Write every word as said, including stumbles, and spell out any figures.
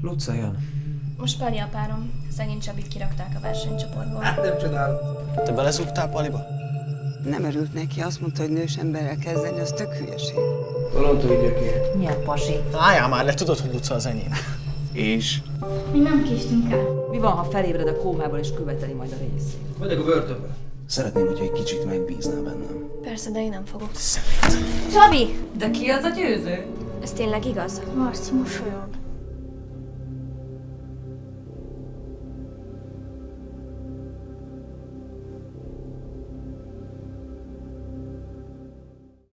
Luca jön. Most Pali a párom. Szegény Csabit kirakták a versenycsoportból. Hát nem csodálom. Te belezúgtál Paliba? Nem örült neki, azt mondta, hogy nős emberrel kezdeni, az tök hülyeség. Tolontó időké. Milyen pasi? Álljál már le, tudod, hogy Luca az enyém. És? Mi nem késtünk el. Mi van, ha felébred a kómából és követeli majd a részét? Vagyok a börtönben. Szeretném, hogyha egy kicsit megbíznál bennem. Persze, de én nem fogok. Szemét. Csabi! De ki az a győző? Ez tényleg igaz? Marci, mosolyog.